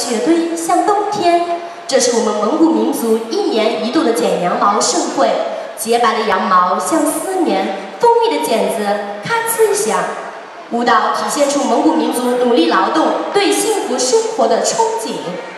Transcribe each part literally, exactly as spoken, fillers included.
雪堆像冬天。这是我们蒙古民族一年一度的剪羊毛盛会，洁白的羊毛像丝绵，锋利的剪子咔呲响。舞蹈体现出蒙古民族努力劳动、对幸福生活的憧憬。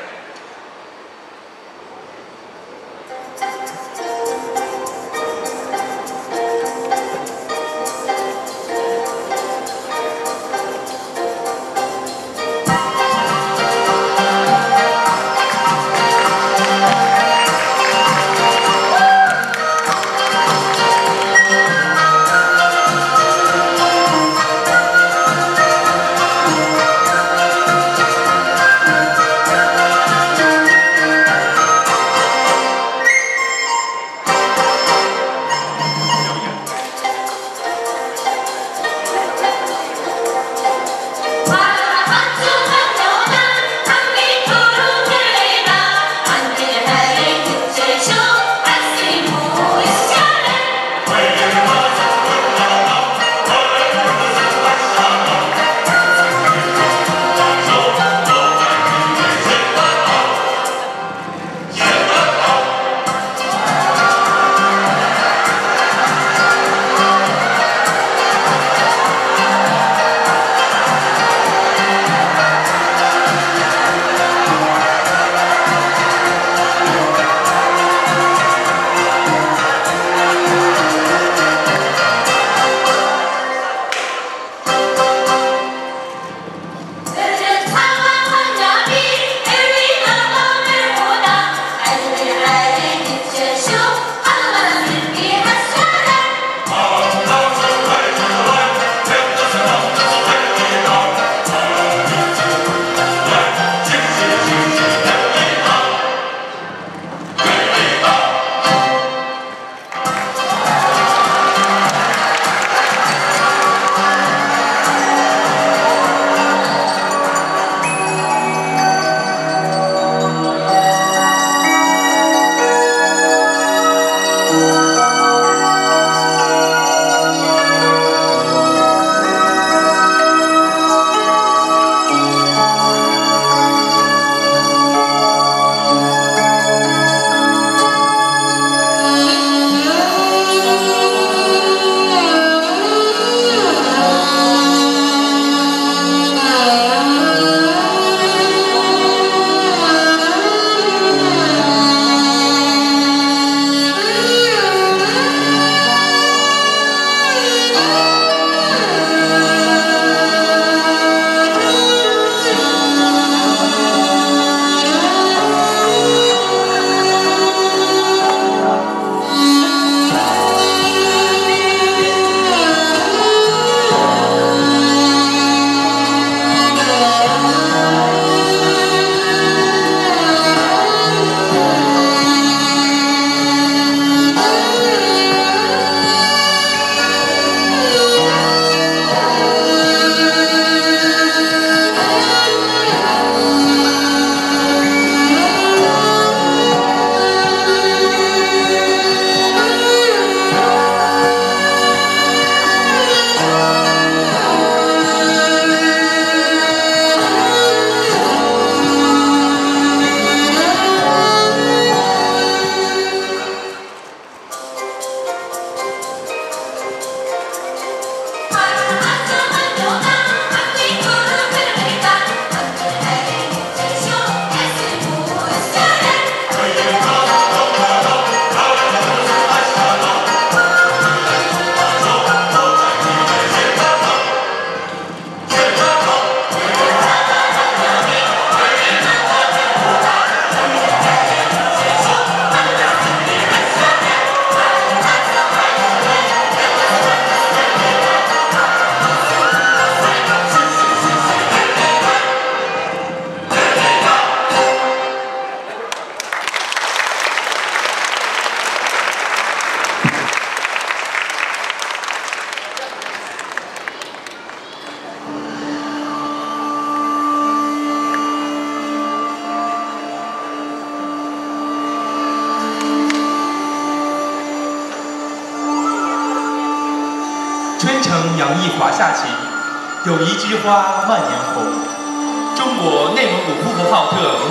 春城洋溢华夏情，有一枝花万年红。中国内蒙古呼和浩特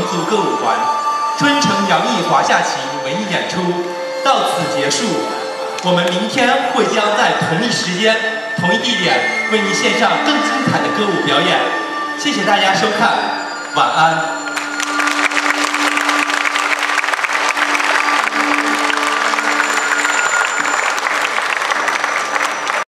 春城洋溢华夏情文艺演出到此结束。我们明天会将在同一时间、同一地点为您献上更精彩的歌舞表演。谢谢大家收看，晚安。